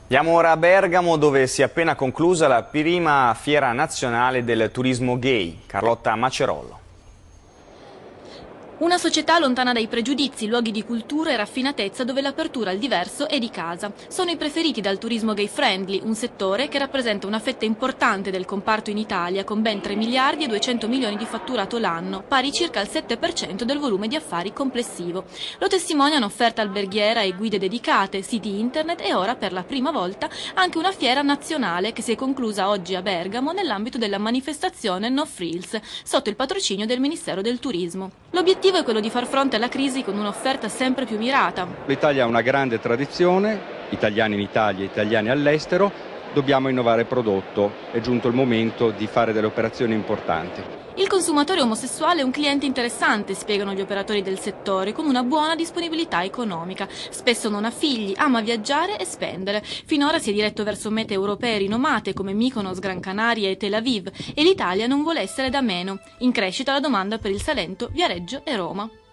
Andiamo ora a Bergamo, dove si è appena conclusa la prima fiera nazionale del turismo gay. Carlotta Macerollo. Una società lontana dai pregiudizi, luoghi di cultura e raffinatezza dove l'apertura al diverso è di casa. Sono i preferiti dal turismo gay friendly, un settore che rappresenta una fetta importante del comparto in Italia, con ben 3 miliardi e 200 milioni di fatturato l'anno, pari circa al 7% del volume di affari complessivo. Lo testimoniano offerte alberghiera e guide dedicate, siti internet e ora per la prima volta anche una fiera nazionale che si è conclusa oggi a Bergamo nell'ambito della manifestazione No Frills, sotto il patrocinio del Ministero del Turismo. L'obiettivo è quello di far fronte alla crisi con un'offerta sempre più mirata. L'Italia ha una grande tradizione, italiani in Italia, italiani all'estero, dobbiamo innovare il prodotto, è giunto il momento di fare delle operazioni importanti. Il consumatore omosessuale è un cliente interessante, spiegano gli operatori del settore, con una buona disponibilità economica. Spesso non ha figli, ama viaggiare e spendere. Finora si è diretto verso mete europee rinomate come Mykonos, Gran Canaria e Tel Aviv, e l'Italia non vuole essere da meno. In crescita la domanda per il Salento, Viareggio e Roma.